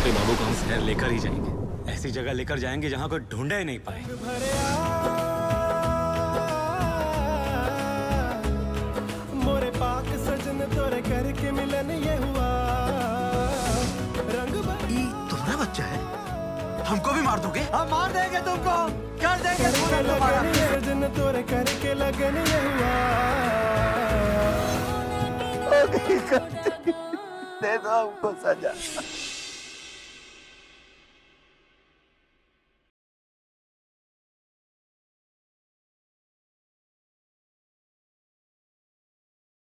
छोटे बाबू को हम शहर लेकर ही जाएंगे। ऐसी जगह लेकर जाएंगे जहाँ कोई ढूंढे ही नहीं पाए। मोरे पाक सजन तोरे करके मिलन ये हुआ। रंग तुम्हारा बच्चा है? हमको भी मार दोगे? हम मार देंगे तुमको, कर देंगे तुम्हारा। सजन तोरे करके लगन ये हुआ। दे दो हमको सजा।